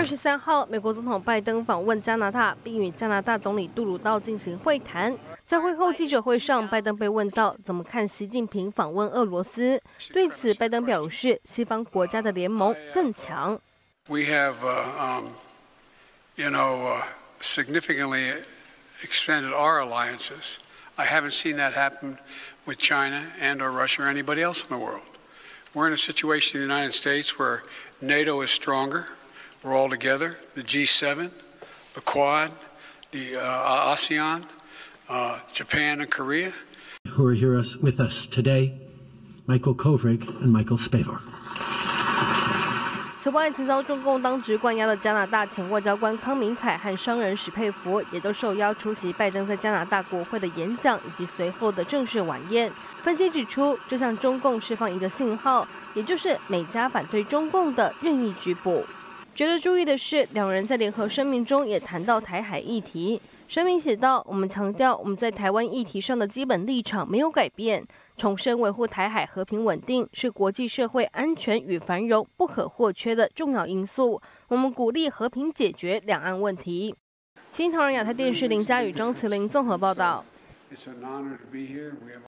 23号，美国总统拜登访问加拿大，并与加拿大总理杜鲁道进行会谈。在会后记者会上，拜登被问到怎么看习近平访问俄罗斯，对此，拜登表示，西方国家的联盟更强。 We have, significantly expanded our alliances. I haven't seen that happen with China and/or Russia or anybody else in the world. We're in a situation in the United States where NATO is stronger. We're all together. The G7, the Quad, the ASEAN, Japan and Korea. Who are here with us today, Michael Kovrig and Michael Spavor. 此外，曾遭中共当局关押的加拿大前外交官康明凯和商人史佩弗也都受邀出席拜登在加拿大国会的演讲以及随后的正式晚宴。分析指出，这向中共释放一个信号，也就是美加反对中共的任意拘捕。值得注意的是，两人在联合声明中也谈到台海议题。声明写道：“我们强调我们在台湾议题上的基本立场没有改变，重申维护台海和平稳定是国际社会安全与繁荣不可或缺的重要因素。我们鼓励和平解决两岸问题。”新唐人亚太电视林佳宇、张慈玲综合报道。